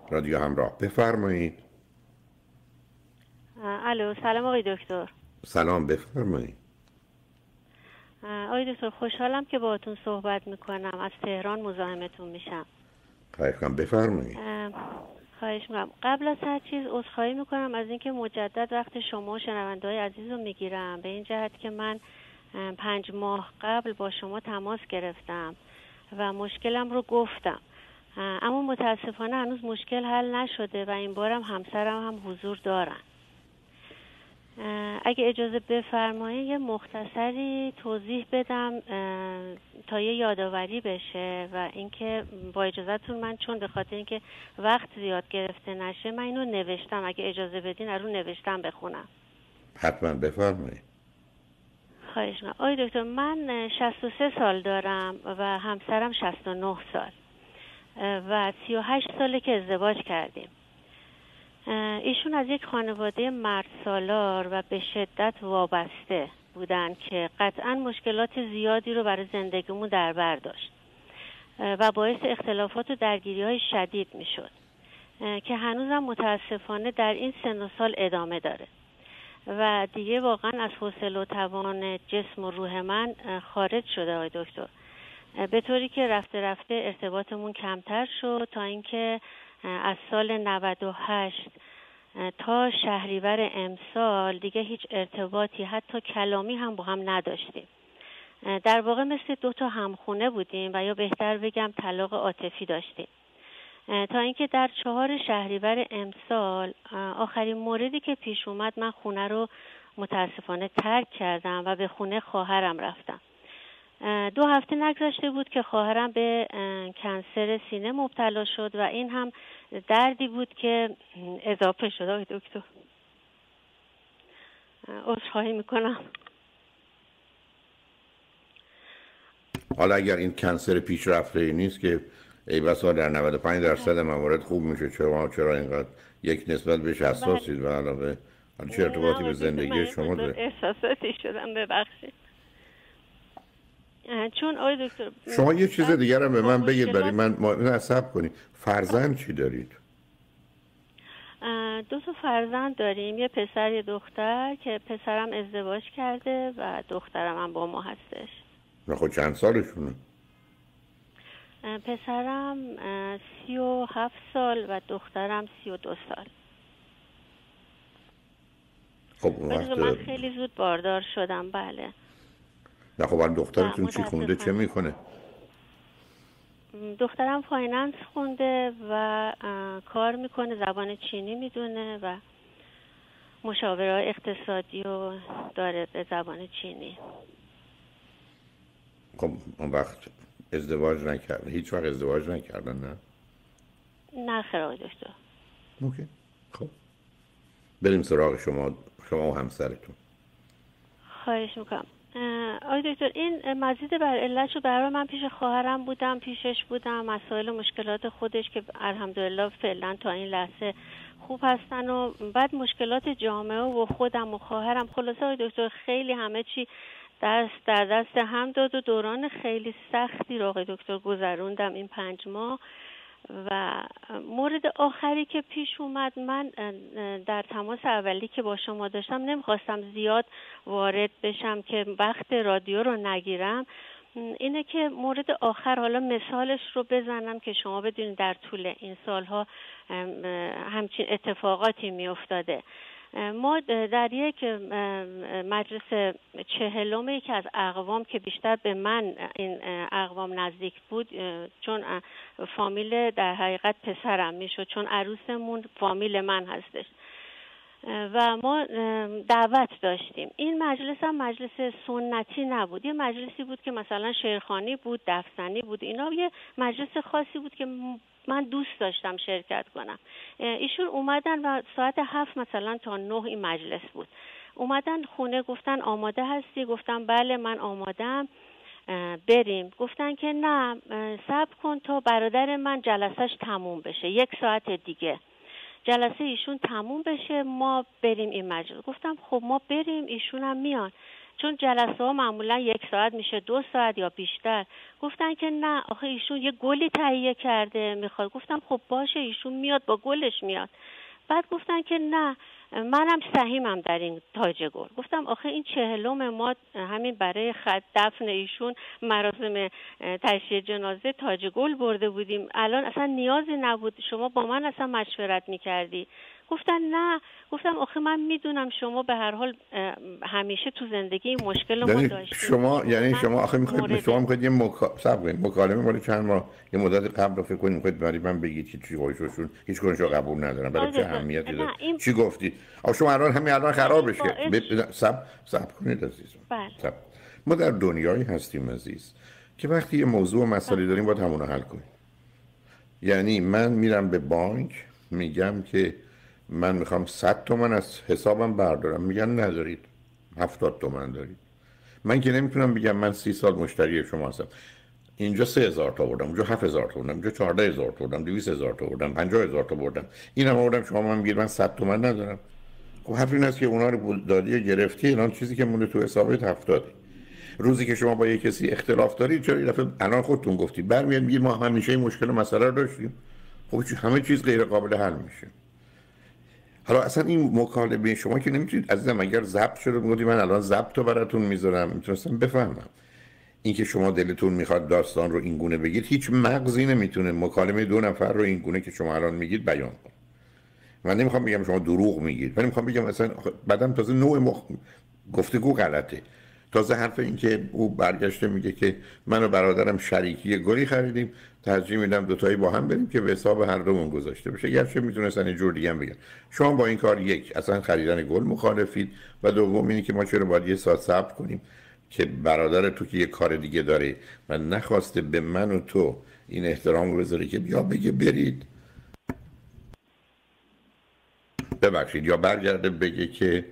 رادیو همراه. بفرمایید. الو، سلام آقای دکتر. سلام، بفرمایید. آقای دکتر، خوشحالم که باهاتون صحبت میکنم. از تهران مزاحمتون میشم. خواهش کنم، بفرمایید. خواهش میکنم. قبل از هر چیز عذرخواهی میکنم از اینکه مجدد وقت شما و شنونده‌های عزیز رو میگیرم، به این جهت که من 5 ماه قبل با شما تماس گرفتم و مشکلم رو گفتم، اما متاسفانه هنوز مشکل حل نشده و این بارم همسرم هم حضور دارن. اگه اجازه بفرمایید یه مختصری توضیح بدم تا یه یادآوری بشه و اینکه با اجازهتون من چون به خاطر اینکه وقت زیاد گرفته نشه من اینو نوشتم، اگه اجازه بدین رو نوشتم بخونم. حتما بفرمایید. خواهش می‌کنم. آقای دکتر، من 63 سال دارم و همسرم 69 سال و 38 ساله که ازدواج کردیم. ایشون از یک خانواده مرد سالار و به شدت وابسته بودن که قطعا مشکلات زیادی رو برای زندگیمون در بر داشت و باعث اختلافات و درگیری‌های شدید میشد که هنوزم متاسفانه در این سن و سال ادامه داره و دیگه واقعا از حوصله و توان جسم و روح من خارج شده آقای دکتر، به طوری که رفته رفته ارتباطمون کمتر شد تا اینکه از سال 98 تا شهریور امسال دیگه هیچ ارتباطی حتی کلامی هم با هم نداشتیم. در واقع مثل 2 تا همخونه بودیم و یا بهتر بگم طلاق عاطفی داشتیم تا اینکه در 4 شهریور امسال آخرین موردی که پیش اومد من خونه رو متاسفانه ترک کردم و به خونه خواهرم رفتم. 2 هفته نگذشته بود که خواهرم به کنسر سینه مبتلا شد و این هم دردی بود که اضافه شد. آقای دکتر عذرخواهی میکنم. حالا اگر این کنسر پیشرفته نیست که ای بسا در 95% موارد خوب میشه، چرا اینقدر یک نسبت بهش حساسید و علاوه چه ارتباطی به زندگی شما داره؟ احساساتی شدم، ببخشید. چون آقای دکتر شما یه چیز دیگر هم به من بگید برای من عصب کنید. فرزند چی دارید؟ 2 تا فرزند داریم، یه پسر یه دختر که پسرم ازدواج کرده و دخترم هم با ما هستش. نه خب چند سالشونه؟ پسرم 37 سال و دخترم 32 سال. خب اون وقت من خیلی زود باردار شدم. بله. نه خب دخترتون چی خونده، چه میکنه؟ دخترم فایننس خونده و کار میکنه، زبان چینی میدونه و مشاوره اقتصادی رو داره به زبان چینی. خب اون وقت ازدواج نکردن؟ هیچ وقت ازدواج نکردن؟ نه؟ نه خیر آقای دکتر. اوکی. خب بریم سراغ شما و همسرتون. خواهش میکنم. آقای دکتر، این مزید بر علتشو برای من پیش خواهرم بودم، پیشش بودم، مسائل و مشکلات خودش که الحمدلله فعلا تا این لحظه خوب هستن و بعد مشکلات جامعه و خودم و خواهرم، خلاصه آقای دکتر خیلی همه چی دست در دست هم داد و دوران خیلی سختی رو آقای دکتر گذروندم این 5 ماه. و مورد آخری که پیش اومد، من در تماس اولی که با شما داشتم نمیخواستم زیاد وارد بشم که وقت رادیو رو نگیرم، اینه که مورد آخر حالا مثالش رو بزنم که شما بدونید در طول این سالها همچین اتفاقاتی میافتاده. ما در یک مجلس 40 یکی از اقوام که بیشتر به من این اقوام نزدیک بود، چون فامیل در حقیقت پسرم میشد، چون عروسمون فامیل من هستش و ما دعوت داشتیم. این مجلس هم مجلس سنتی نبود، یه مجلسی بود که مثلا شعرخوانی بود، دفسنی بود، اینا یه مجلس خاصی بود که من دوست داشتم شرکت کنم. ایشون اومدن و ساعت 7 مثلا تا 9 این مجلس بود. اومدن خونه، گفتن آماده هستی؟ گفتم بله من آمادم، بریم. گفتن که نه صبر کن تا برادر من جلسهش تموم بشه، 1 ساعت دیگه جلسه ایشون تموم بشه ما بریم این مجلس. گفتم خب ما بریم، ایشون هم میان. چون جلسه ها معمولا 1 ساعت میشه 2 ساعت یا بیشتر. گفتن که نه آخه ایشون یه گلی تهیه کرده میخواد. گفتم خب باشه ایشون میاد با گلش میاد. بعد گفتن که نه منم سهیمم در این تاج گل. گفتم آخه این 40م ما همین برای دفن ایشون مراسم تشییع جنازه تاج گل برده بودیم، الان اصلا نیازی نبود، شما با من اصلا مشورت میکردی. گفتن نه. گفتم آخه من میدونم شما به هر حال همیشه تو زندگی این مشکل رو ما داشتیم. شما آخه میخواید یه مکالمه مال چند ماه یه مدت قبل رو فکر کنید میخواید برای من بگید که چی گوششون هیچ کنشو قبول ندارم برای چه اهمیتی داره. چی گفتید؟ شما الان خراب بشه. صبر کنید عزیزم. ما در دنیایی هستیم عزیز که وقتی یه موضوع و مسئله داریم باید همون رو حل کنیم. یعنی من میرم به بانک میگم که من میخوام 100 تومن از حسابم بردارم، میگن ندارید، 70 تومن دارید. من که نمیتونم بگم من 30 سال مشتری شما هستم، اینجا 3000 تا بردم، اونجا 7000 تا بردم، اینجا 14000 تا بردم، 200000 تا بردم، 50000 تا بردم، اینم آوردم شما من میگید من 100 تومن ندارم. خب حرف این است که اونا رو پول دادی و گرفتی، الان چیزی که مونده تو حسابت 70. روزی که شما با یک کسی اختلاف دارید چرا این دفعه الان خودتون گفتید برمیاد میگید ما همیشه این مشکل و مسئله رو داشتیم. خب همه چیز غیر قابل حل میشه. حالا اصلا این مکالمه شما که نمیتونید عزیزم، اگر ضبط شده میگید من الان ضبط رو براتون میذارم میتونستم بفهمم. این که شما دلتون میخواد داستان رو این گونه بگید، هیچ مغزی نمیتونه مکالمه 2 نفر رو این گونه که شما الان میگید بیان کنه. من نمیخوام بگم شما دروغ میگید، ولی میخوام بگم اصلا بعدم تازه نوع گفتگو غلطه. تازه حرف این که او برگشته میگه که من و برادرم شریکی گلی خریدیم، ترجیح میدم دوتایی با هم بریم که به حساب هر دومون گذاشته بشه. گرچه میتونستن یه جور دیگه هم بگن شما با این کار یک اصلا خریدن گل مخالفید و دوم اینی که ما چرا باید یه ساعت صبر کنیم که برادر تو که یه کار دیگه داره و نخواسته به من و تو این احترام رو بذاره که بیا بگه برید ببخشید، یا برگرده بگه که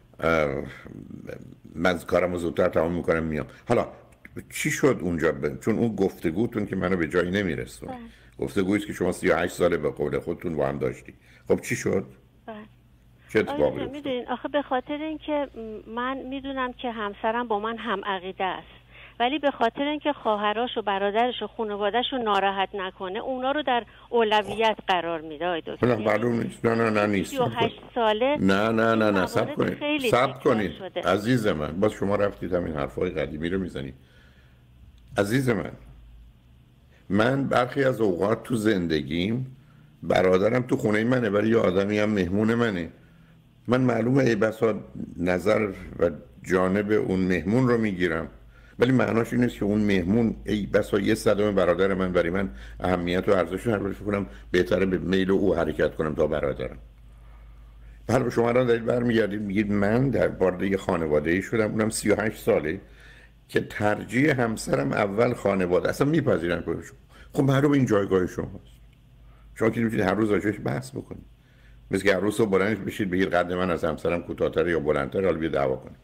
من کارم رو زودتر تمام میکنم میام. حالا چی شد اونجا؟ چون اون گفتگوتون که منو به جایی نمیرسون، گفتگویی که شما 38 ساله به قول خودتون با هم داشتی، خب چی شد؟ چه اتفاقی افتاد؟ میدونین آخه به خاطر اینکه من میدونم که همسرم با من هم عقیده است، ولی به خاطر اینکه خواهراش و برادرش و خانواده‌اش رو ناراحت نکنه اونا رو در اولویت قرار میده. آقای دکتر معلوم نیست. نه نیست. 38 ساله. نه صبر کنید عزیز من. باز شما رفتید همین حرفای قدیمی رو میزنید. عزیز من برخی از اوقات تو زندگیم برادرم تو خونه منه ولی یه آدمی هم مهمون منه. من معلومه ای بسا نظر و جانب اون مهمون رو میگیرم، ولی معناش این نیست که اون مهمون ای بسا 1/100 برادر من برای من اهمیت و ارزش رو فکر کنم بهتره به میل او حرکت کنم تا برادرم. حالا شما الان دارید برمیگردید میگید من در وارد یه خانواده‌ای شدم، اونم 38 ساله که ترجیح همسرم اول خانواده، اصلا میپذیرن خودشون. خب معلومه این جایگاه شماست. شما که نمیتونید هر روز راجعش بحث بکنید، مثل که هر روز صبح بلند بشید بگید قد من از همسرم کوتاه‌تره یا بلندتره، حالا بیا دعوا کنید.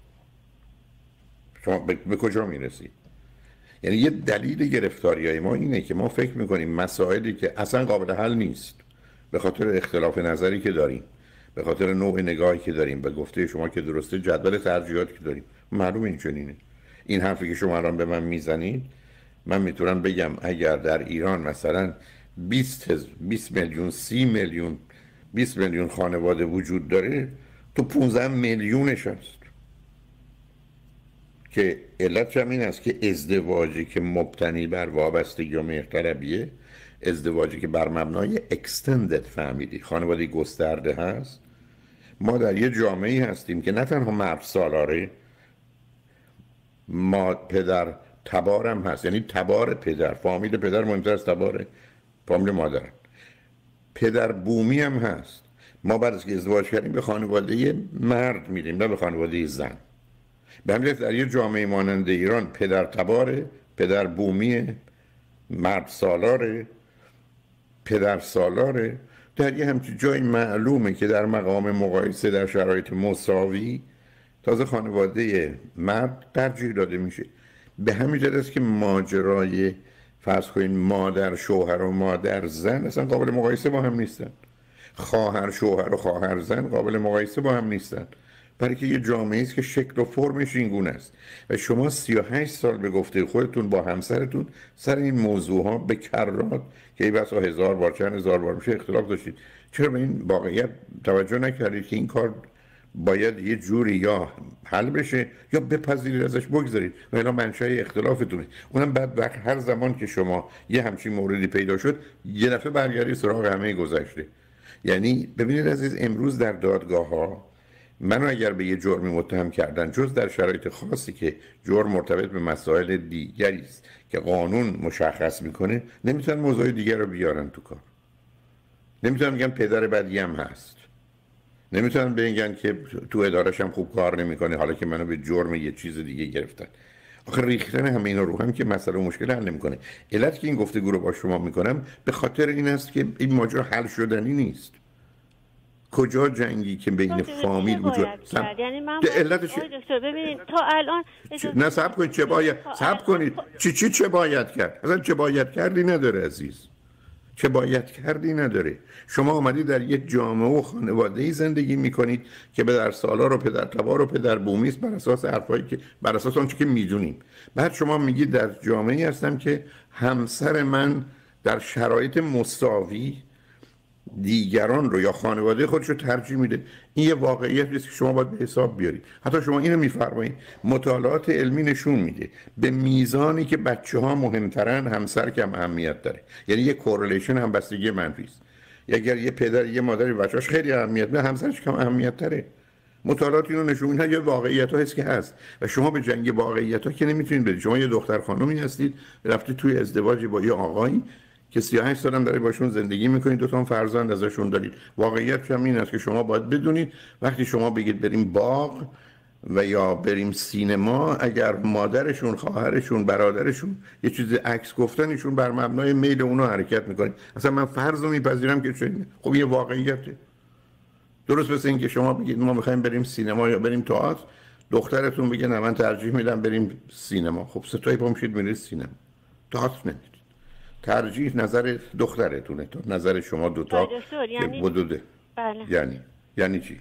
شما به کجا میرسید؟ یعنی یه دلیل گرفتاریای ما اینه که ما فکر میکنیم مسائلی که اصلا قابل حل نیست به خاطر اختلاف نظری که داریم، به خاطر نوع نگاهی که داریم، به گفته شما که درسته، جدول ترجیحاتی که داریم، معلومه این چنینه. این حرفی که شما الان به من میزنید من میتونم بگم اگر در ایران مثلا 20 میلیون 30 میلیون 20 میلیون خانواده وجود داره، تو 15 میلیونش هست که علتش هم این است که ازدواجی که مبتنی بر وابستگی و مهرطلبیه، ازدواجی که بر مبنای extended family خانواده گسترده هست، ما در یه جامعه‌ای هستیم که نه تنها مرد سالاره، ما پدر تبارم هست، یعنی تبار پدر، فامیل پدر مهمتر از تبار فامیل مادر، پدر بومی هم هست. ما بعد از که ازدواج کردیم به خانواده مرد میریم نه به خانواده زن. به همین در یه جامعه مانند ایران پدر تباره، پدر بومیه، مرد سالاره، پدر سالاره، در یه همچین جای معلومه که در مقام مقایسه در شرایط مساوی تازه خانواده مرد ترجیح داده میشه. به همین جهت است که ماجرای فرض کنین مادر شوهر و مادر زن اصلا قابل مقایسه با هم نیستن. خواهر شوهر و خواهر زن قابل مقایسه با هم نیستن. برای که یه جامعه است که شکل و فرمش این گونه است و شما 38 سال به گفته خودتون با همسرتون سر این موضوع ها به کرات که این بسا 1000 بار چند هزار بار میشه اختلاف داشتید. چرا به این واقعیت توجه نکردید که این کار باید یه جوری یا حل بشه یا بپذیرید ازش بگذارید و الا منشأ اختلافتونه؟ اونم بعد وقت هر زمان که شما یه همچین موردی پیدا شد یه دفعه برگردید سراغ همه گذشته. یعنی ببینید عزیز، امروز در دادگاه ها منو اگر به یه جرمی متهم کردن جز در شرایط خاصی که جرم مرتبط به مسائل دیگری است که قانون مشخص میکنه نمیتونن موضوع دیگر رو بیارن تو کار. نمیتونن بگن پدر بدی هم هست، نمیتونن بگن که تو ادارش هم خوب کار نمیکنه حالا که منو به جرم یه چیز دیگه گرفتن. آخه ریختن همه اینا رو هم که مسئله و مشکل حل نمیکنه. علت که این گفتگو رو با شما میکنم به خاطر این است که این ماجرا حل شدنی نیست. کجا جنگی که بین فامیل وجود یعنی من علتش دکتر ببینید تا الان نه صبر کنید چه باید صبر کنید چه باید کرد؟ اصلا چه باید کردی نداره عزیز، چه باید کردی نداره. شما آمدید در یک جامعه و خانواده‌ای زندگی میکنید که به در سالار و پدر تبار و پدر بومی است بر اساس حرفایی که بر اساس اون چیزی که میدونیم. بعد شما میگید در جامعه‌ای هستم که همسر من در شرایط مساوی دیگران رو یا خانواده خودش رو ترجیح میده. این یه واقعیتی است که شما باید به حساب بیارید. حتی شما اینو میفرمایید مطالعات علمی نشون میده به میزانی که بچه‌ها مهمترن همسر کم اهمیت داره. یعنی یه کورلیشن هم بستگی منفی است. اگر یه پدر یه مادری بچه‌اش خیلی اهمیت میده همسرش کم اهمیت داره. مطالعات اینو نشون میده. یه واقعیت‌ها هست که هست و شما به جنگ واقعیت‌ها که نمیتونید برید. شما یه دختر خانومی هستید رفتید توی ازدواج با یه آقایی که 38 سال هم دارید باشون زندگی میکنید، دو تا فرزند ازشون دارید. واقعیت هم این است که شما باید بدونید وقتی شما بگید بریم باغ و یا بریم سینما، اگر مادرشون، خواهرشون، برادرشون یه چیز عکس گفتنشون بر مبنای میل اونها حرکت میکنید. اصلا من فرض رو میپذیرم که چه خب یه واقعیته. درست مثل این که شما بگید ما میخوایم بریم سینما یا بریم تئاتر، دخترتون بگه نه من ترجیح میدم بریم سینما. خب ستایی پا میشید میرید سینما، تئاتر نمیرید. ترجیح نظر دخترتونه تو نظر شما دوتا یعنی حدوده. بله. یعنی چی؟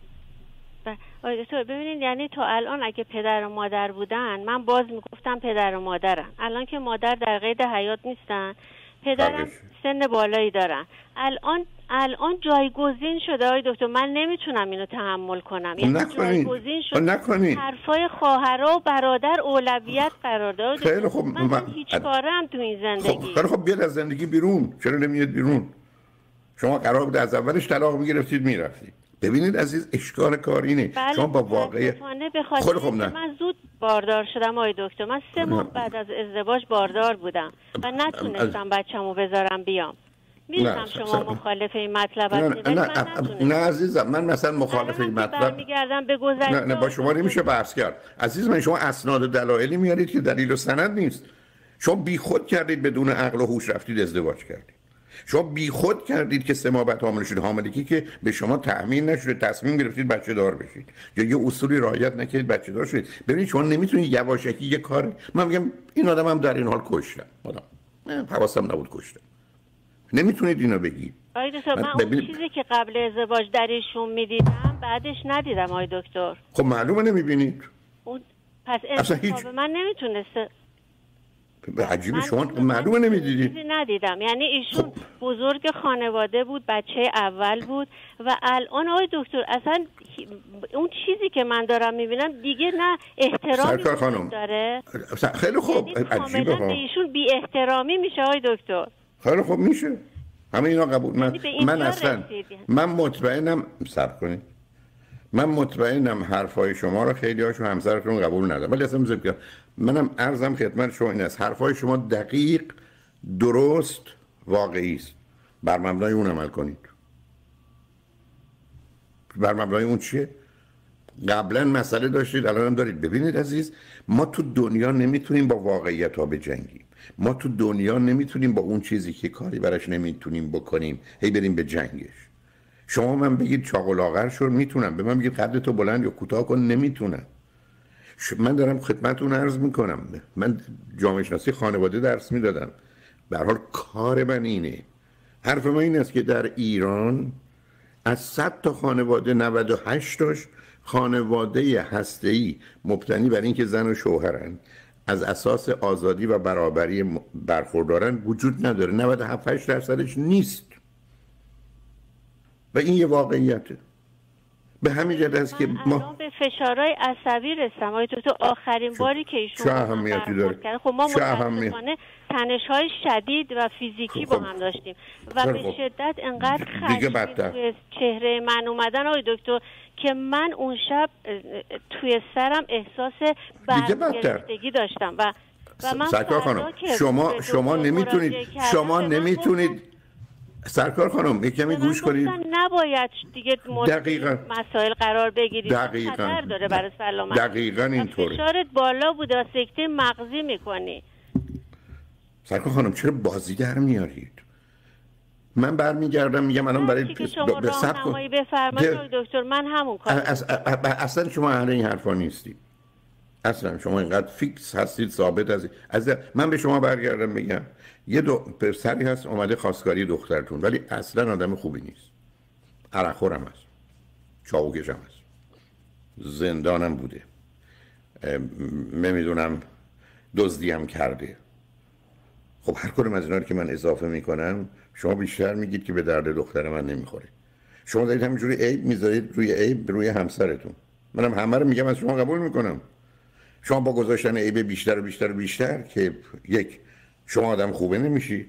آقای دکتر ببینید یعنی تا الان اگه پدر و مادر بودن من باز میگفتم پدر و مادرن. الان که مادر در قید حیات نیستن، پدرم سن بالایی دارن، الان جایگزین شده آقای دکتر. من نمیتونم اینو تحمل کنم. یعنی جایگزین شده. حرفای خواهرها و برادر اولویت قرار داد. خیلی خب من هیچ کارم تو این زندگی. خب بیاد از زندگی بیرون. چرا نمیاد بیرون؟ شما قرار بود از اولش طلاق میگرفتید میرفتید. ببینید عزیز اشکال کار اینه. بله شما با واقعیت خب من زود باردار شدم آقای دکتر. من 3 ماه بعد از ازدواج باردار بودم و نتونستم بچه‌مو بذارم بیام. میدونم شما مخالف این مطلب هستید. نه عزیزم من مثلا مخالف این مطلب میگردم به گذشته. نه با شما نمیشه بحث کرد عزیز من. شما اسناد و دلایلی میارید که دلیل و سند نیست. شما بیخود کردید بدون عقل و هوش رفتید ازدواج کردید. شما بیخود کردید که 3 ماه بعد حامل شدید، حاملگی که به شما تأمین نشده، تصمیم گرفتید بچه دار بشید یا یه اصولی رعایت نکردید بچه دار شدید. ببینید شما نمیتونید یواشکی یه کار. من میگم این آدمم در این حال کشتم، حواسم نبود کشتم. نمیتونید اینو بگید. آقای دکتر من اون چیزی که قبل ازدواج در ایشون میدیدم بعدش ندیدم آقای دکتر. خب معلومه نمیبینید. پس انتخاب من نمیتونسته. عجیبه شما معلومه نمیدیدید. چیزی ندیدم. یعنی ایشون بزرگ خانواده بود، بچه اول بود و الان آقای دکتر اصلا اون چیزی که من دارم میبینم دیگه نه احترامی داره. خیلی خوب عجیبه ها. ایشون بی احترامی میشه آقای دکتر. خیلی خوب میشه. همه اینا قبول. من اصلا من مطمئنم صبر کنید. من مطمئنم حرفای شما رو خیلی هاشون همسرتون قبول ندارن. ولی اصلا میذارم که منم عرضم خدمت شما این است حرفای شما دقیق، درست، واقعی است. بر مبنای اون عمل کنید. بر مبنای اون چیه؟ قبلا مسئله داشتید الان هم دارید. ببینید عزیز ما تو دنیا نمیتونیم با واقعیت ها بجنگیم. ما تو دنیا نمیتونیم با اون چیزی که کاری براش نمیتونیم بکنیم هی بریم به جنگش. شما من بگید چاق و لاغر شو میتونم، به من بگید قدتو بلند یا کوتاه کن نمیتونم. من دارم خدمتتون عرض میکنم من جامعه شناسی خانواده درس میدادم. به هر حال کار من اینه. حرف من این است که در ایران از 100 تا خانواده 98 تاش خانواده هسته‌ای مبتنی بر اینکه زن و شوهرن از اساس آزادی و برابری برخوردارن وجود نداره. 97-8% نیست و این یه واقعیته. به همین جهت است که ما به فشارهای عصبی رسیدم آقای دکتر. آخرین باری که ایشون چه اهمیتی داره؟ خب ما متاسفانه تنش‌های شدید و فیزیکی با هم داشتیم و به شدت انقدر خشمگین توی چهره من اومدن آقای دکتر که من اون شب توی سرم احساس برگرفتگی داشتم و من سرکار خانم شما نمیتونید سرکار خانم یک کمی گوش کنید. نباید دیگه دقیقاً مسائل قرار بگیرید. دقیقاً خطر داره برای سلامت. دقیقاً اینطوره. فشارت بالا بوده و سکته مغزی میکنی. سرکار خانم چرا بازی در میارید؟ من برمیگردم میگم الان برای به راهنمایی بفرمایید دکتر. من همون کارو اصلا شما اهل این حرفا نیستید. اصلا شما اینقدر فیکس هستید ثابت از من به شما برگردم میگم یه پسری هست اومده خواستگاری دخترتون ولی اصلا آدم خوبی نیست. عرقخورم هست. چاقوکشم هست. زندانم بوده. نمیدونم دزدی هم کرده. خب هر کدوم از اینا رو که من اضافه میکنم شما بیشتر میگید که به درد دختر من نمیخوره. شما دارید همینجوری عیب میذارید روی عیب روی همسرتون. منم همه رو میگم از شما قبول میکنم. شما با گذاشتن عیب بیشتر و بیشتر و بیشتر که یک شما آدم خوبه نمیشی.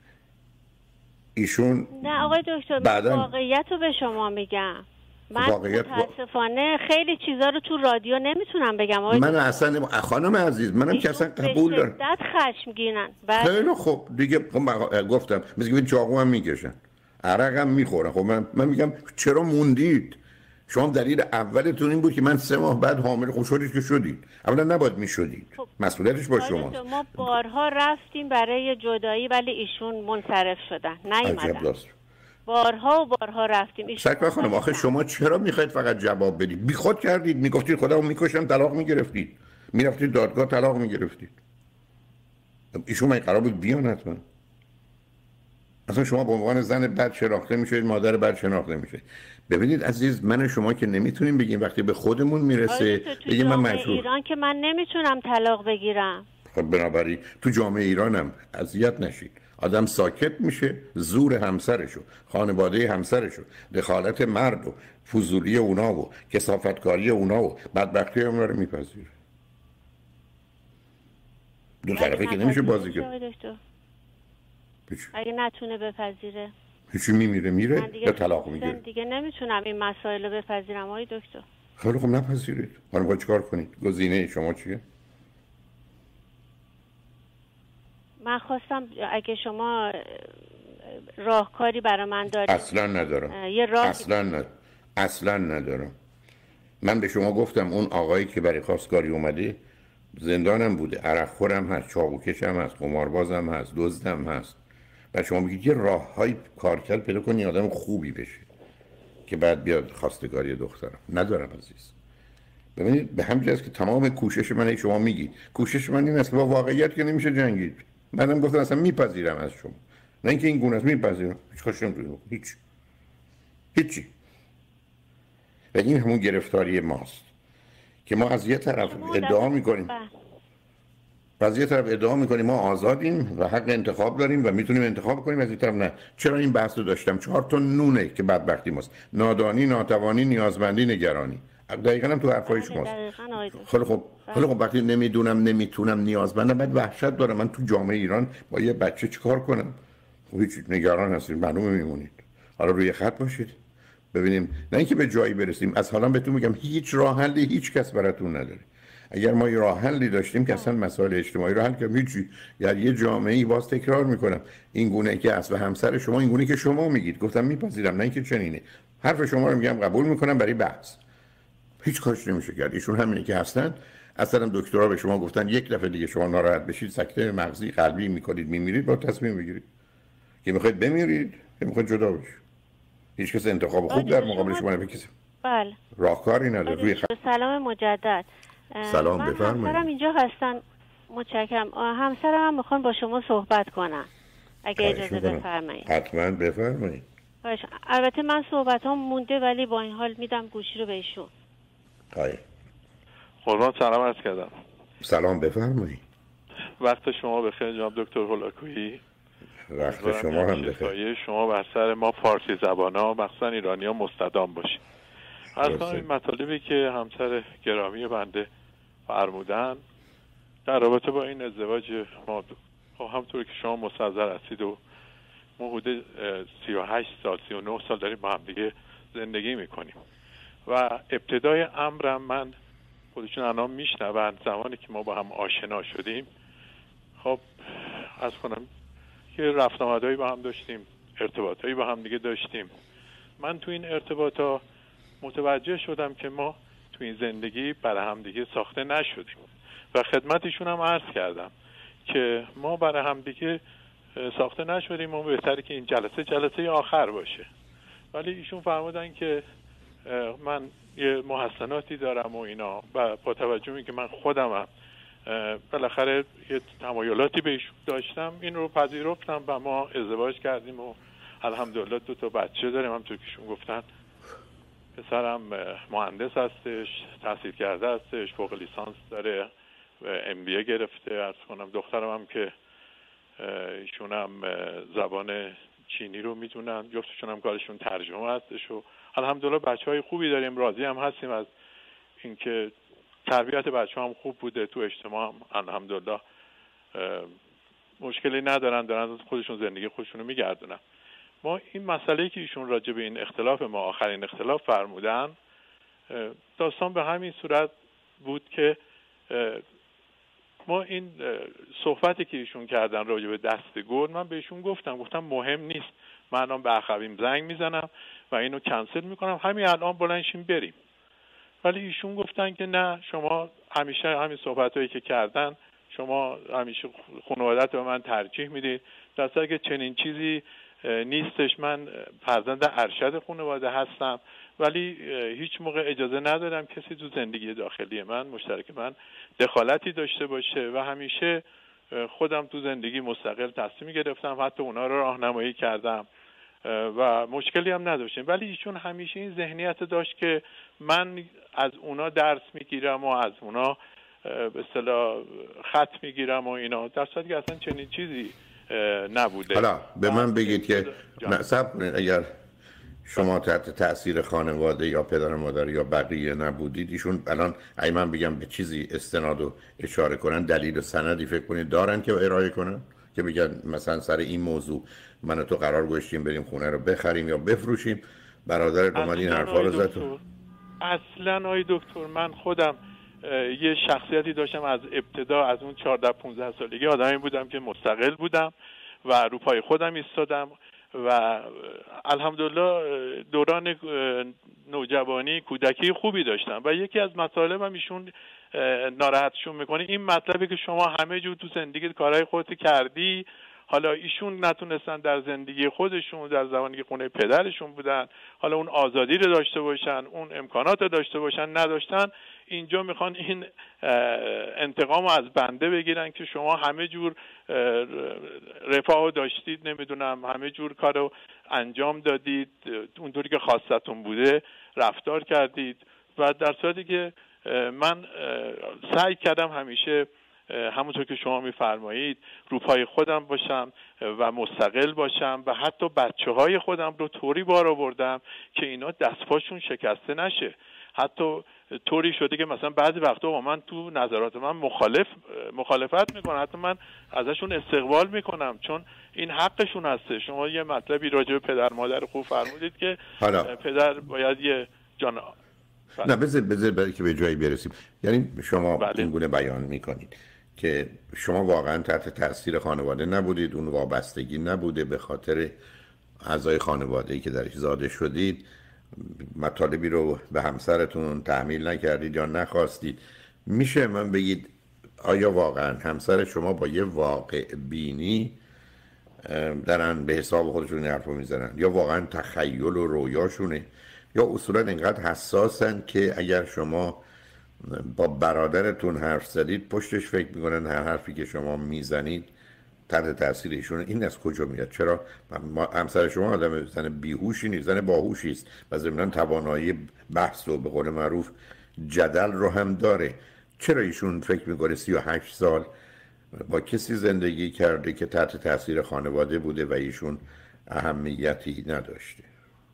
ایشون نه آقای دکتر من واقعیت رو به شما میگم. من متاسفانه خیلی چیزا رو تو رادیو نمیتونم بگم آقای من اصلا خانم عزیز منم که اصلا قبول دارم. شدت خشمگینن. خیلی خوب دیگه گفتم مثل که چاقو هم میکشن عرقم میخورن. خب من میگم چرا موندید؟ شما دلیل اولتون این بود که من 3 ماه بعد حامل خوشحالید که شدید. اولا نباید میشدید. خب مسئولیتش با شماست. ما بارها رفتیم برای جدایی ولی ایشون منصرف شدن نیومدن. بارها و بارها رفتیم. سرکار خانم آخه شما چرا میخواید فقط جواب بدید؟ بیخود کردید میگفتید خودمو میکشم طلاق میگرفتید. میرفتید دادگاه طلاق میگرفتید. ایشون من قرار بود بیان حتما. اصلا شما به عنوان زن بد شناخته میشید مادر بد شناخته میشید. ببینید عزیز من و شما که نمیتونیم بگیم وقتی به خودمون میرسه بگیم من مجبور ایران که من نمیتونم طلاق بگیرم. خب بنابراین تو جامعه ایرانم اذیت نشید. آدم ساکت میشه زور همسرشو خانواده همسرشو دخالت مرد و فضولی اونا و کثافتکاری اونا و بدبختی اونا رو میپذیره. دو طرفه که نمیشه بازی کرد. اگه نتونه بپذیره هیچی میمیره یا طلاق میگیره. دیگه نمیتونم این مسائل رو بپذیرم آقای دکتر. خیلی خب نپذیرید. حالا باید چیکار کنید؟ گزینه شما چیه؟ من خواستم اگه شما راهکاری برای من دارید. اصلا ندارم. اصلا ندارم. من به شما گفتم اون آقایی که برای خواستگاری اومده زندانم بوده، عرقخورم هست، چاقوکشم هست، قماربازم هست، دزدم هست. و شما میگید یه راههای کارکرد پیدا کنی آدم خوبی بشه که بعد بیاد خواستگاری دخترم. ندارم عزیز. ببینید به همین جاست که تمام کوشش من شما میگید کوشش من این است که با واقعیت که نمیشه جنگید. منم گفتم اصلا میپذیرم از شما. نه اینکه این گونه است میپذیرم. هیچ کارش نمی‌کنم. هیچی. و این همون گرفتاری ماست که ما از یه طرف ادعا میکنیم از یه طرف ادعا میکنیم ما آزادیم و حق انتخاب داریم و میتونیم انتخاب کنیم، از این طرف نه. چرا این بحث رو داشتم؟ 4 تا نونه که بدبختی ماست. نادانی، ناتوانی، نیازمندی، نگرانی. دقیقاً هم تو حرفای شماست. خیلی خب وقتی نمیدونم نمیتونم نیازمندم بعد وحشت دارم. من تو جامعه ایران با یه بچه چیکار کنم؟ هیچ نگران هستید معلومه میمونید. حالا روی خط باشید ببینیم نه اینکه به جایی برسیم. از حالا بهتون میگم هیچ راه حلی هیچ کس براتون نداره. اگر ما یه راه حلی داشتیم که اصلا مسائل اجتماعی رو حل کنیم هیچی. یعنی یه جامعه‌ای باز تکرار میکنم این گونه که است و همسر شما این گونه که شما میگید گفتم میپذیرم نه اینکه چنینه. حرف شما رو میگم قبول میکنم برای بحث. هیچ کارش نمیشه کرد. ایشون همینه که هستن. اصلا دکترها به شما گفتن یک دفعه دیگه شما ناراحت بشید سکته مغزی قلبی میکنید میمیرید با تصمیم بگیرید که میخواید بمیرید یا میخواید جدا بشید. هیچ کس انتخاب خوب در مقابل شما نمیکنه. بله. راهکاری نداره. روی سلام مجدد. سلام بفرمایید. همسرم اینجا هستن. متشکرم. همسرم هم میخوان با شما صحبت کنن. اگه اجازه بفرمایید. حتما بفرمایید. البته من صحبتام مونده ولی با این حال میدم گوشی رو بهشون. های قربان سلام عرض کردم. سلام بفرمایید. وقت شما بخیر جناب دکتر هولاکویی. وقت شما هم بخیر. شما بر سر ما فارسی زبانا مخصوصا ایرانی‌ها مستدام باشید. اصلا این مطالبی که همسر گرامی بنده فرمودن در رابطه با این ازدواج ما همطور که شما مستحضر هستید و ما حدود 38 سال 39 سال داریم با هم دیگه زندگی میکنیم و ابتدای امرم من خودشون الان میشنون زمانی که ما با هم آشنا شدیم، خب از کنم که رفت آمدایی با هم داشتیم، ارتباطایی با هم دیگه داشتیم. من تو این ارتباطا متوجه شدم که ما تو این زندگی برای هم دیگه ساخته نشدیم و خدمتشون هم عرض کردم که ما برای هم دیگه ساخته نشدیم و بهتره که این جلسه آخر باشه. ولی ایشون فرمودن که من یه محسناتی دارم و اینا و با توجه به که من خودمم بالاخره یه تمایلاتی بهش داشتم این رو پذیرفتم و ما ازدواج کردیم و الحمدلله 2 بچه داریم. همونطور که شما گفتن پسرم مهندس هستش، تحصیل کرده هستش، فوق لیسانس داره، MBA گرفته. عرض کنم دخترم هم که ایشون هم زبان چینی رو میدونن، جفتشون هم کارشون ترجمه هستش و الحمدلله بچهای خوبی داریم، راضی هم هستیم از اینکه تربیت بچه‌ها هم خوب بوده، تو اجتماع هم الحمدلله مشکلی ندارن، دارن خودشون زندگی خودشون رو میگردونن. ما این مسئله‌ای که ایشون راجع به این اختلاف ما آخرین اختلاف فرمودن داستان به همین صورت بود که ما این صحبتی که ایشون کردن راجع به دستگل، من بهشون گفتم مهم نیست، من الان به اخویم زنگ میزنم و اینو کنسل میکنم، همین الان بلندشیم بریم. ولی ایشون گفتن که نه، شما همیشه همین صحبتایی که کردن، شما همیشه خانوادت به من ترجیح میدید، در صورتی که چنین چیزی نیستش. من فرزند ارشد خانواده هستم ولی هیچ موقع اجازه ندارم کسی تو زندگی داخلی من، مشترک من، دخالتی داشته باشه و همیشه خودم تو زندگی مستقل تصمیم گرفتم، حتی اونا رو راهنمایی کردم و مشکلی هم نداشتیم. ولی ایشون همیشه این ذهنیت داشت که من از اونا درس میگیرم و از اونا به اصطلاح خط میگیرم و اینا، در صورتی که اصلا چنین چیزی نبوده. حالا به من بگید که صبر کنید، اگر شما تحت تأثیر خانواده یا پدر و مادر یا بقیه نبودید، ایشون الان اگه من بگم به چیزی استناد و اشاره کنن، دلیل و سندی فکر کنید دارن که ارائه کنن که بگن مثلا سر این موضوع من و تو قرار گذاشتیم بریم خونه رو بخریم یا بفروشیم، برادرت اومد این حرفا رو زد؟ اصلا آی دکتر، من خودم یه شخصیتی داشتم از ابتدا، از اون 14-15 سالگی آدمی بودم که مستقل بودم و رو پای خودم ایستادم و الحمدلله دوران نوجوانی کودکی خوبی داشتم و یکی از مطالبم ایشون ناراحتشون میکنه این مطلبی که شما همه جو تو زندگی کارهای خودت کردی، حالا ایشون نتونستن در زندگی خودشون، در زمانی که خونه پدرشون بودن، حالا اون آزادی رو داشته باشن، اون امکانات رو داشته باشن، نداشتن. اینجا میخوان این انتقام از بنده بگیرن که شما همه جور رفاه داشتید، نمیدونم همه جور کارو انجام دادید، اونطوری که خواستتون بوده رفتار کردید. و در صورتی که من سعی کردم همیشه همونطور که شما میفرمایید رو پای خودم باشم و مستقل باشم و حتی بچه‌های خودم رو طوری بار آوردم که اینا دستپاشون شکسته نشه. حتی طوری شده که مثلا بعضی وقتا با من تو نظرات من مخالفت میکنن، حتی من ازشون استقبال میکنم چون این حقشون هسته. شما یه مطلبی راجع به پدر مادر خوب فرمودید که پدر باید یه جان نه بذار برای که به جایی برسیم. یعنی شما این گونه بیان میکنید که شما واقعا تحت تاثیر خانواده نبودید، اون وابستگی نبوده، به خاطر اعضای خانواده‌ای که درش زاده شدید مطالبی رو به همسرتون تحمیل نکردید یا نخواستید. میشه من بگید آیا واقعا همسر شما با یه واقع بینی دارن به حساب خودشون این حرف رو میزنن، یا واقعا تخیل و رویاشونه، یا اصولا اینقدر حساسن که اگر شما با برادرتون حرف زدید پشتش فکر میکنن هر حرفی که شما میزنید تحت تاثیر ایشونه؟ این از کجا میاد؟ چرا همسر شما آدم زن بیهوشی نیست، زن باهوشی است و ضمن توانایی بحث و به قول معروف جدل رو هم داره. چرا ایشون فکر میکنه 38 سال با کسی زندگی کرده که تحت تاثیر خانواده بوده و ایشون اهمیتی نداشته؟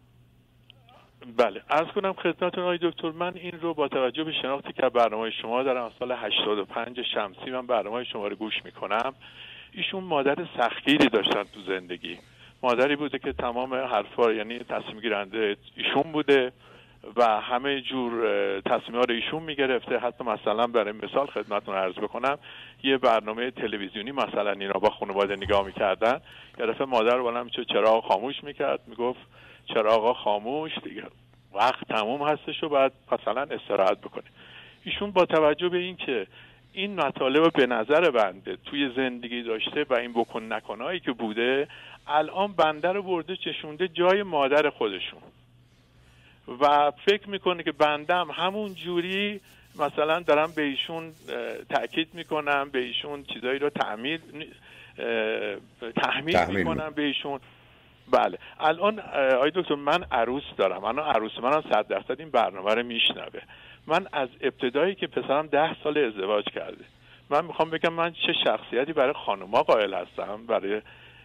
بله، عرض کنم خدمتتون آقای دکتر، من این رو با توجه به شناختی که برنامه شما دارم از سال 85 شمسی من برنامه شما رو گوش میکنم، ایشون مادر سختگیری داشتن تو زندگی. مادری بوده که تمام حرفا، یعنی تصمیم گیرنده ایشون بوده و همه جور تصمیم‌ها رو ایشون میگرفته. حتی مثلا برای مثال خدمتتون عرض بکنم، یه برنامه تلویزیونی مثلا اینا با خانواده نگاه میکردن، یه دفعه مادر بالا میشه چراغ خاموش میکرد، میگفت چراغا خاموش دیگه، وقت تموم هستش و بعد مثلا استراحت بکنه. ایشون با توجه به این که این مطالب به نظر بنده توی زندگی داشته و این بکن نکنایی که بوده، الان بنده رو برده چشونده جای مادر خودشون و فکر میکنه که بندم همون جوری مثلا دارم به ایشون تأکید میکنم، به ایشون چیزایی رو تحمیل میکنم به ایشون. بله، الان آقای دکتر من عروس دارم، الان عروس منم 100% این برنامه رو میشنوه. من از ابتدایی که پسرم 10 سال ازدواج کرده، من میخوام بگم من چه شخصیتی برای خانوما قائل هستم، برای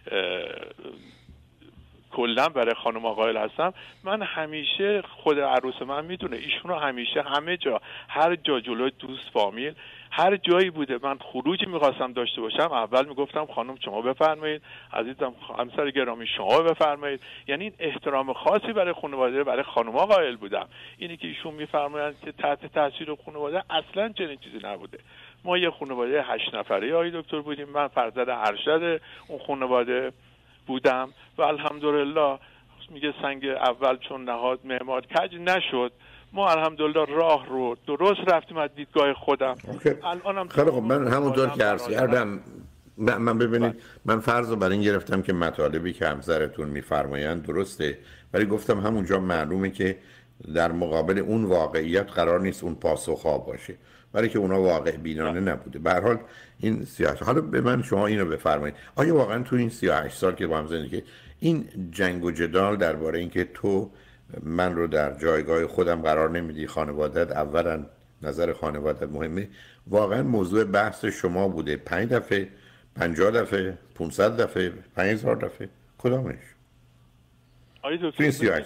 کلا برای خانوما قائل هستم. من همیشه، خود عروس من میدونه، ایشونو همیشه همه جا، هر جا جلوی دوست، فامیل، هر جایی بوده من خروجی میخواستم داشته باشم، اول میگفتم خانم شما بفرمایید، عزیزم همسر گرامی شما بفرمایید. یعنی این احترام خاصی برای خانواده، برای خانوما قائل بودم. اینی که ایشون میفرمایند که تحت تاثیر خانواده، اصلا چنین چیزی نبوده. ما یه خانواده 8 نفره آقای دکتر بودیم، من فرزند ارشد اون خانواده بودم و الحمدلله میگه سنگ اول چون نهاد معمار کج نشد. ما الحمدلله راه رو درست رفتیم از دیدگاه خودم. الانم خیلی خب، من همونطور که عرض کردم، من ببینید من فرض رو بر این گرفتم که مطالبی که همسرتون میفرمایند درسته، ولی گفتم همونجا معلومه که در مقابل اون واقعیت قرار نیست اون پاسخ‌ها باشه، برای که اونا واقع بینانه نبوده. به هر حال این 38، حالا به من شما اینو بفرمایید، آیا واقعا تو این 38 سال که با هم زندگی، این جنگ و جدال درباره اینکه تو من رو در جایگاه خودم قرار نمیدی، خانواده‌ات اولا، نظر خانواده‌ات مهمه، واقعا موضوع بحث شما بوده 5 دفعه، 50 دفعه، 500 دفعه، 5000 دفعه؟ کدامش؟ آقای دکتر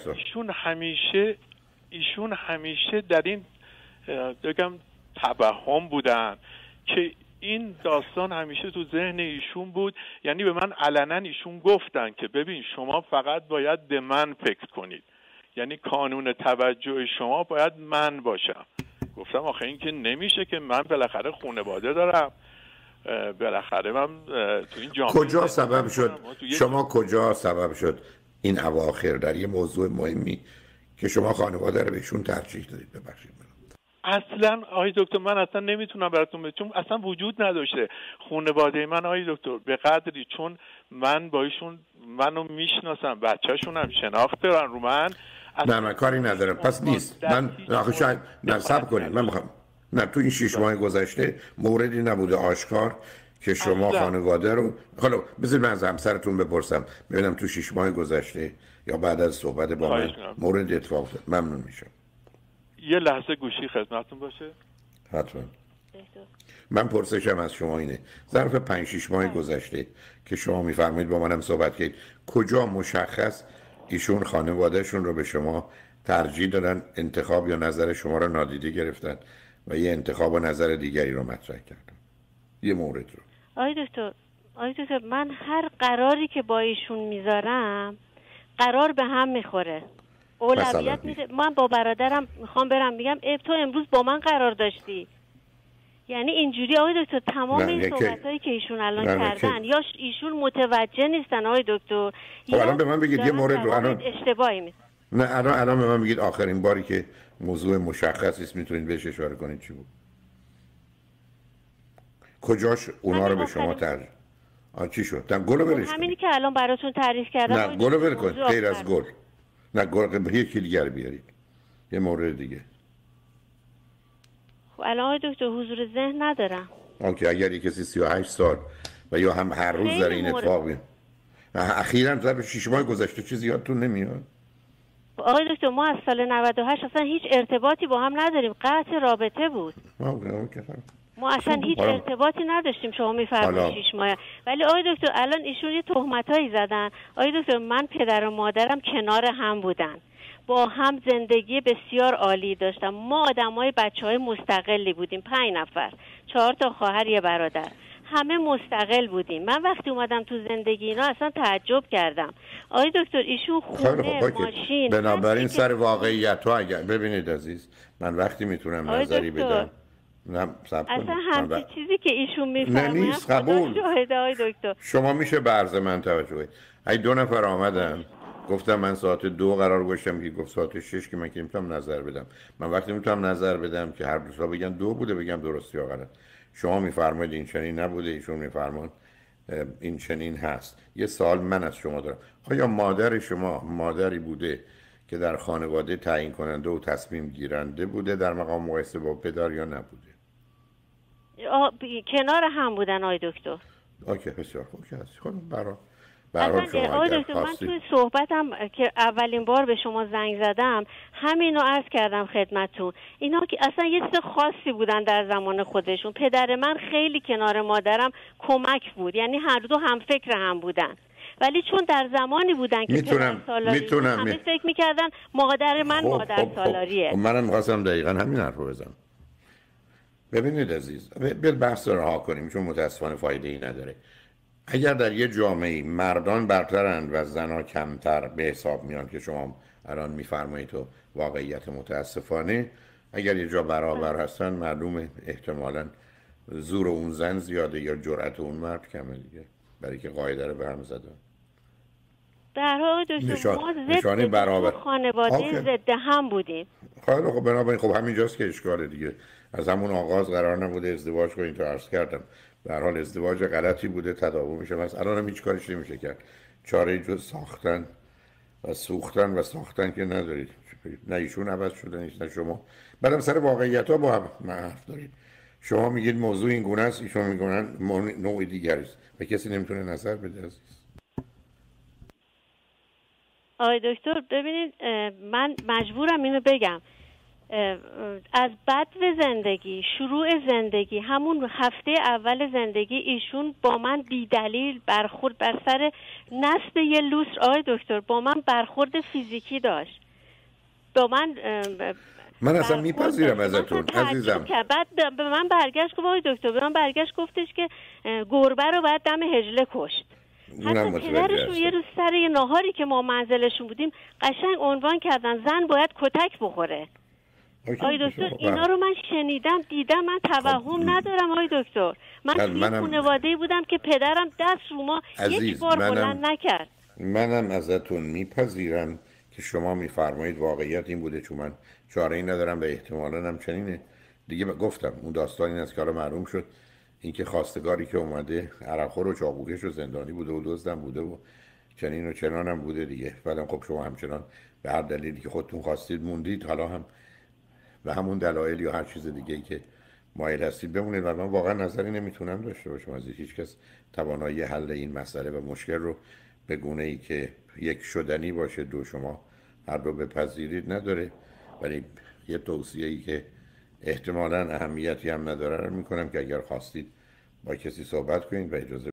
ایشون همیشه در این بگم توهم بودن که این داستان همیشه تو ذهن ایشون بود. یعنی به من علنا ایشون گفتن که ببین شما فقط باید به من فکر کنید، یعنی کانون توجه شما باید من باشم. گفتم آخه این که نمیشه که من بالاخره خانواده دارم، بالاخره من تو این جامعه کجا سبب شد شما کجا سبب شد این اواخر در یه موضوع مهمی که شما خانواده رو بهشون ترجیح دادید؟ ببخشید اصلا آقای دکتر من اصلا نمیتونم براتون بگم، چون اصلا وجود نداشته خانواده من آقای دکتر به قدری، چون من با ایشون منو میشناسم، بچه‌شون هم شناخت دارن رو من. نه کاری ندارم، پس نیست. من آخه شاید نصب کنید، من میخوام نه تو این 6 ماه گذشته موردی نبوده آشکار که شما خانواده رو، حالا بذارید من از همسرتون بپرسم ببینم تو 6 ماه گذشته یا بعد از صحبت با من مورد اتفاق افتاد. ممنون میشم. یه لحظه گوشی خدمتتون باشه. حتما. من پرسشم از شما اینه، ظرف 5-6 ماه گذشته که شما میفرمایید با منم صحبت کردید، کجا مشخص ایشون خانوادهشون رو به شما ترجیح دادن، انتخاب یا نظر شما رو نادیده گرفتن و یه انتخاب و نظر دیگری رو مطرح کردن؟ یه مورد رو. آقای دکتر من هر قراری که با ایشون میذارم قرار به هم میخوره، اولویت میده. من با برادرم میخوام برم میگم تو امروز با من قرار داشتی، یعنی اینجوری آقای دکتر تمام این صحبتایی که ایشون الان کردن یا ایشون متوجه نیستن آقای دکتر. الان به من بگید یه مورد رو، الان اشتباهی میشه. نه الان به من بگید آخرین باری که موضوع مشخصی است میتونید بهش اشاره کنید چی بود؟ کجاش اونا رو به شما ترجیح؟ چی شد؟ گل برش همینی که الان براتون تعریف کردم. نه گل بر کنید، غیر از گل. نه گل یکی دیگر بیارید، یه مورد دیگه. الان دکتر حضور ذهن ندارم. اوکی، اگر یک کسی 38 سال و یا هم هر روز در این اتفاق بیاد، اخیراً در 6 ماه گذشته چیزی یادتون نمیاد؟ آقای دکتر ما از سال 98 اصلا هیچ ارتباطی با هم نداریم، قطع رابطه بود. ما اصلا هیچ ارتباطی نداشتیم، شما میفرمایید 6 ماه. ولی آقای دکتر الان ایشون یه تهمتایی زدن. آقای دکتر من پدر و مادرم کنار هم بودن، با هم زندگی بسیار عالی داشتم. ما آدمای بچهای مستقلی بودیم، 5 نفر، 4 تا خواهر، یه برادر، همه مستقل بودیم. من وقتی اومدم تو زندگی اینا اصلا تعجب کردم. آقای دکتر ایشون خونه، ماشین، بنابراین سر واقعیت ها اگر ببینید عزیز، من وقتی میتونم نظری بدم اصلا همچین چیزی که ایشون میفرماید نیست قبول. شاهده آقای دکتر شما میشه به عرض من توجه کنید. اگه 2 نفر آمدن گفتم من ساعت 2 قرار گذاشتم که گفت ساعت 6 که من که نمیتونم نظر بدم. من وقتی میتونم نظر بدم که هر دو تا بگن 2 بوده بگم درست یا غلط. شما میفرمایید این چنین نبوده، ایشون میفرمان این چنین هست. یه سوال من از شما دارم، آیا مادر شما مادری بوده که در خانواده تعیین کننده و تصمیم گیرنده بوده در مقام مقایسه با پدر یا نبوده؟ کنار هم بودن آقای دکتر. اوکی بسیار خوب که هست. خب اصلا آقای دکتر من توی صحبتم که اولین بار به شما زنگ زدم همینو عرض کردم خدمتتون. اینا که اصلا یه چیز خاصی بودن در زمان خودشون. پدر من خیلی کنار مادرم کمک بود، یعنی هر دو هم فکر هم بودن، ولی چون در زمانی بودن که پدر سالاری بود همه فکر میکردن مادر من مادر سالاریه. منم می‌خواستم دقیقاً همین حرف رو بزنم. ببینید عزیز، بیل بحث رو رها کنیم چون متاسفانه فایده ای نداره. اگر در یه جامعه مردان برترند و زنها کمتر به حساب میان که شما الان میفرمایید و واقعیت متاسفانه اگر یه جا برابر هستن معلومه احتمالاً زور اون زن زیاده یا جرأت اون مرد کمه دیگه، برای که قاعده رو به هم زدن. در حال دکتر ما ضد برابر خانواده ضد هم بودیم. خب بنابراین خب همینجاست که اشکاله دیگه. از همون آغاز قرار نبوده ازدواج کنید، تو عرض کردم به هر حال ازدواج غلطی بوده، تداوم میشه. مثلا الان هم هیچ کارش نمیشه کرد، چاره جز ساختن و سوختن و ساختن که ندارید. نه ایشون عوض شده نه شما. بعدم سر واقعیت ها با هم حرف دارید. شما میگید موضوع این گونه است، ایشون میگن نوع دیگری است و کسی نمیتونه نظر بده عزیز. آقای دکتر ببینید من مجبورم اینو بگم، از بدو زندگی، شروع زندگی، همون هفته اول زندگی ایشون با من بی‌دلیل برخورد بر سر نصب یه لوستر. آقای دکتر با من برخورد فیزیکی داشت، با من اصلا میپذیرم ازتون عزیزم. بعد به من برگشت گفت آقای دکتر، به من برگشت گفتش که گربه رو باید دم هجله کشت. حتی پدرشون یه روز سر یه ناهاری که ما منزلشون بودیم قشنگ عنوان کردن زن باید کتک بخوره. آقای دکتر اینا رو من شنیدم دیدم، من توهم ندارم آقای دکتر. من توی خانواده‌ای بودم که پدرم دست رو ما یک بار بلند نکرد. منم ازتون میپذیرم که شما میفرمایید واقعیت این بوده، چون من چاره‌ای ندارم و احتمالاً هم چنینه دیگه. گفتم اون داستان این است که حالا معلوم شد اینکه خواستگاری که اومده عرق‌خور و چاقوکش و زندانی بوده و دزدم بوده و چنین و چنانم بوده دیگه. بعدم خب شما همچنان به هر دلیلی که خودتون خواستید موندید، حالا هم و همون دلایل یا هر چیز دیگه‌ای که مایل هستید بمونید. و من واقعا نظری نمیتونم داشته باشم از هیچ کس توانایی حل این مسئله و مشکل رو به گونه‌ای که یک شدنی باشه دو شما هر دو بپذیرید نداره. ولی یه توصیه‌ای که احتمالاً اهمیتی هم نداره رو میکنم که اگر خواستید با کسی صحبت کنید و اجازه